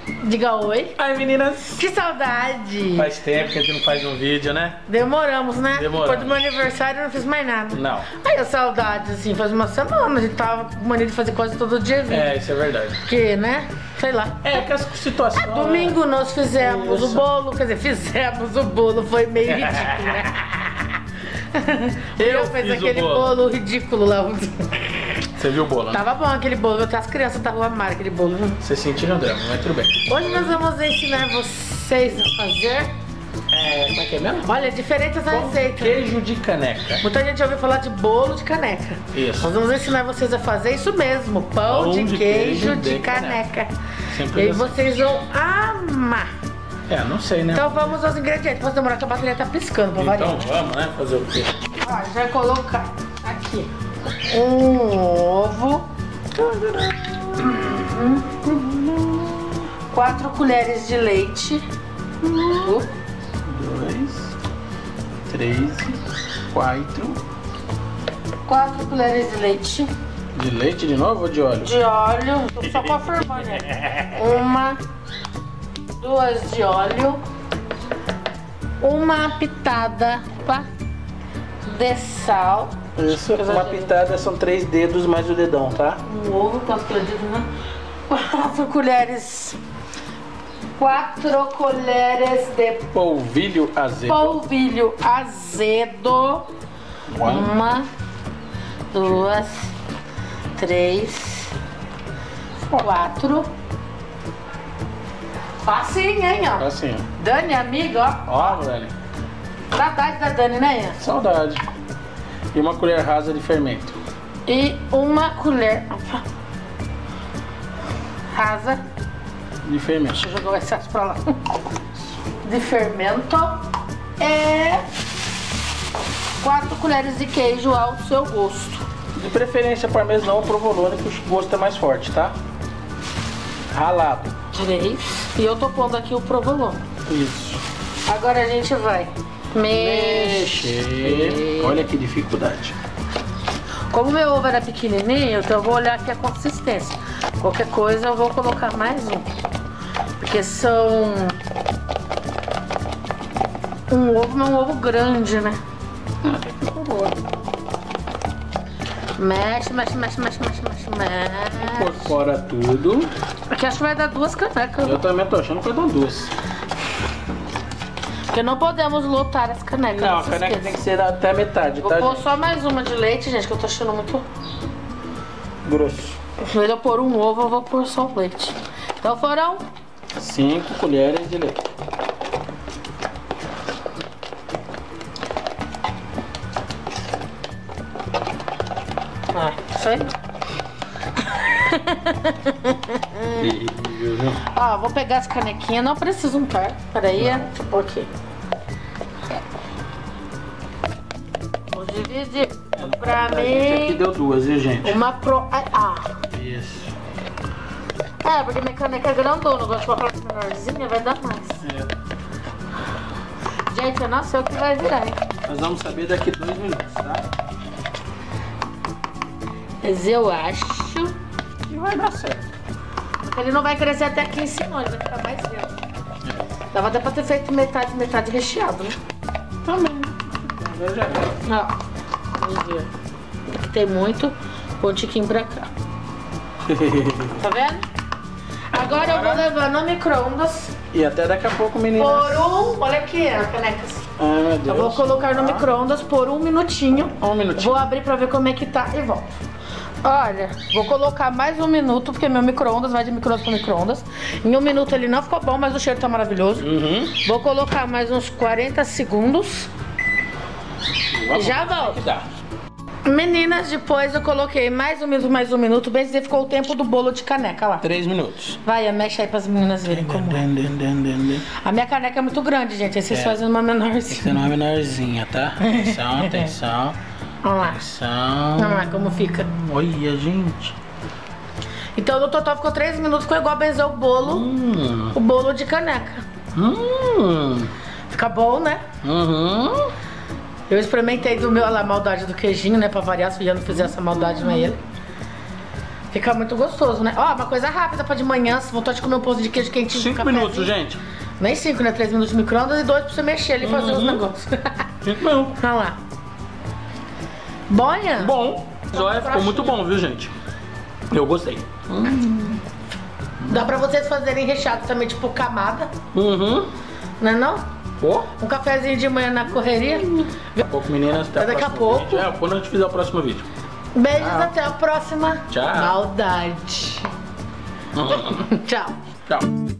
Diga oi. Ai, meninas. Que saudade. Faz tempo que a gente não faz um vídeo, né? Demoramos, né? Demoramos. Depois do meu aniversário eu não fiz mais nada. Não. Aí a saudade, assim, faz uma semana. A gente tava com mania de fazer coisa todo dia. É, isso é verdade. Porque, né? Sei lá. É, que as situações... Domingo nós fizemos Isso. o bolo. Quer dizer, fizemos o bolo. Foi meio ridículo, né? Eu fiz fiz o aquele bolo. bolo ridículo lá. Você viu o bolo, né? Tava bom aquele bolo. Até as crianças estavam amando aquele bolo. Você sentiu o drama, mas tudo bem. Hoje nós vamos ensinar vocês a fazer, Como é que é mesmo? olha, diferentes Pão de receitas. queijo de caneca. Muita gente já ouviu falar de bolo de caneca. Isso. Nós vamos ensinar vocês a fazer isso mesmo, pão de queijo de caneca. Sempre E aí assim. vocês vão amar. É, não sei, né? Então vamos aos ingredientes. Posso demorar que a bateria tá piscando pra variar. Então vamos, né? Fazer o quê? Ó, a gente vai colocar aqui um ovo, 4 colheres de leite, 2, 3, 4. 4 colheres de leite De leite de novo ou de óleo? de óleo, tô só confirmando, né? 1, 2 de óleo, uma pitada de sal. Isso, uma pitada são 3 dedos mais o dedão, tá? Um ovo, quanto que eu digo, né? 4 colheres. 4 colheres de Polvilho azedo. polvilho azedo. 1, 2, 3, 4. Facinho, hein, ó. Assim, Dani, amiga, ó. ó, velho. Saudade da Dani, né, Ian? Saudade. E uma colher rasa de fermento. E uma colher rasa. De fermento. Deixa eu jogar o excesso pra lá. De fermento. E 4 colheres de queijo ao seu gosto. De preferência parmesão ou provolone, que o gosto é mais forte, tá? Ralado. 3. E eu tô pondo aqui o provolone. Isso. Agora a gente vai Mexer. Olha que dificuldade. Como meu ovo era pequenininho, então eu vou olhar aqui a consistência. Qualquer coisa eu vou colocar mais um. Porque são... Um ovo, mas um ovo grande, né? Por favor. Mexe, mexe, mexe, mexe, mexe, mexe, mexe. Incorpora tudo. Aqui acho que vai dar 2 canecas. Eu também tô achando que vai dar 2. Porque não podemos lotar as canecas. Não, a se caneca esqueça. tem que ser até a metade, Vou tá? pôr gente? só mais uma de leite, gente, que eu tô achando muito... Grosso. Em vez de eu pôr um ovo, eu vou pôr só o leite. Então foram 5 colheres de leite. isso aí. Ó, vou pegar as canequinhas, não preciso untar. Peraí, deixa eu pôr aqui. Vou dividir pra A gente aqui mim. deu 2, viu, gente? Uma pro... Isso. É, porque minha caneca é grandona, eu gosto de colocar menorzinha, vai dar mais. Gente, eu não sei o que vai virar, hein? Nós vamos saber daqui 2 minutos, tá? Mas eu acho E vai dar certo. que ele não vai crescer até aqui em cima, ele vai ficar mais dentro. Dava até pra ter feito metade, metade recheado, né? Também. Agora já é. Ó, vamos ver. Aqui tem muito, põe um tiquinho pra cá. Tá vendo? Agora eu vou levar no micro-ondas E até daqui a pouco, meninas. olha aqui, a caneca. Ai, meu Deus. Eu vou colocar no micro-ondas por 1 minutinho. 1 minutinho. Vou abrir pra ver como é que tá e volto. Olha, vou colocar mais 1 minuto, porque meu micro-ondas vai de micro-ondas pra micro-ondas. Em 1 minuto ele não ficou bom, mas o cheiro tá maravilhoso. Vou colocar mais uns 40 segundos. Vamos Já ver volto. o que dá. Meninas, depois eu coloquei mais 1 minuto, bem dizer, ficou o tempo do bolo de caneca lá. 3 minutos. Vai, mexe aí pras meninas verem como é. A minha caneca é muito grande, gente, aí vocês fazem uma menorzinha. Essa é uma menorzinha, tá? Atenção, atenção. Olha lá. Atenção. Olha lá como fica. Olha, gente. Então no total ficou 3 minutos, ficou igual a benzer o bolo. O bolo de caneca. Fica bom, né? Eu experimentei do meu, olha lá, a maldade do queijinho, né? Pra variar, se o Ian não fizer essa maldade, não é ele. Fica muito gostoso, né? Ó, uma coisa rápida pra de manhã, se vontade de comer um pão de queijo quentinho. 5 minutos, gente. Nem 5, né? 3 minutos de micro-ondas e 2 pra você mexer ali e fazer os negócios. 5 minutos. Olha lá. Bonha? Bom. Olha, ficou muito bom, viu, gente? Eu gostei. Dá pra vocês fazerem recheado também, tipo camada. Uhum. Não é não? Ó. Um cafezinho de manhã na correria. Daqui a pouco, meninas, até Daqui a o próximo pouco. vídeo. É, quando a gente fizer o próximo vídeo. Beijos, até a próxima. Tchau. Maldade. Tchau. Tchau.